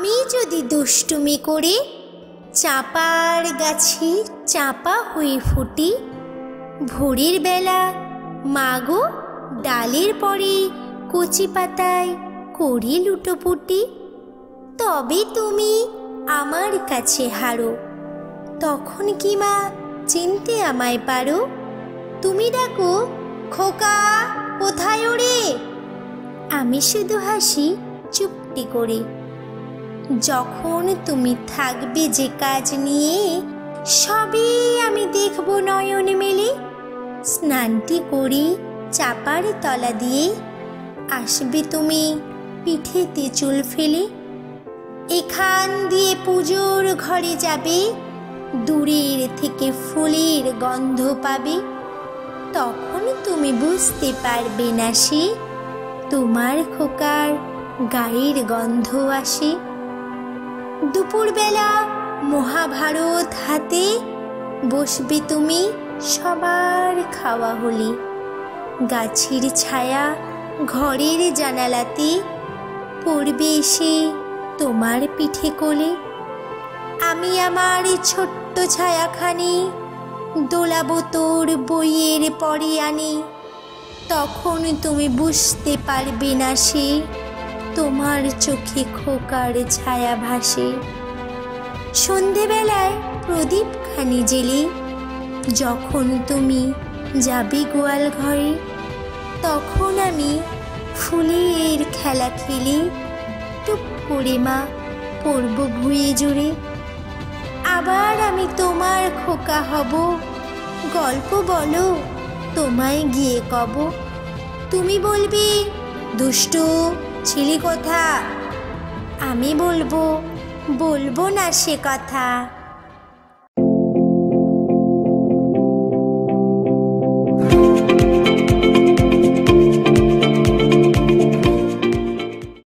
আমি যদি দুষ্টুমি করে চাঁপার গাছে চাঁপা হয়ে ফুটি, ভোরের বেলা মাগো ডালের পরে কচি পাতায় করি লুটোপুটি, তবে তুমি আমার কাছে হারো। তখন কি মা চিনতে আমায় পারো? তুমি ডাকো, খোকা কোথায় ওরে? আমি শুধু হাসি চুপটি করে। যখন তুমি থাকবে যে কাজ নিয়ে, সবই আমি দেখব নয়ন মেলে। স্নানটি করি চাপার তলা দিয়ে, আসবে তুমি পিঠেতে চুল ফেলে। এখান দিয়ে পুজোর ঘরে যাবে, দূরের থেকে ফুলের গন্ধ পাবে। তখন তুমি বুঝতে পারবে না সে তোমার খোকার গায়ের গন্ধ আসে। দুপুরবেলা মহাভারত হাতে, বসবে তুমি সবার খাওয়া হলে। গাছের ছায়া ঘরের জানালাতে, পড়বে এসে তোমার পিঠে কোলে। আমি আমার ছোট্ট ছায়াখানি দোলাবো তোর বইয়ের পরে আনি। তখন তুমি বুঝতে পারবে না সে তোমার চোখে খোকার ছায়া ভাসে। সন্ধেবেলায় প্রদীপখানি জেলে, যখন তুমি যাবে গোয়াল ঘরে, তখন আমি ফুলের খেলা খেলে টুপ করে মা পড়ব ভুঁয়ে জুড়ে। আবার আমি তোমার খোকা হব, গল্প বলো তোমায় গিয়ে কব। তুমি বলবে, দুষ্টু ছিলি কোথা? আমি বলবো, বলবো না সে কথা।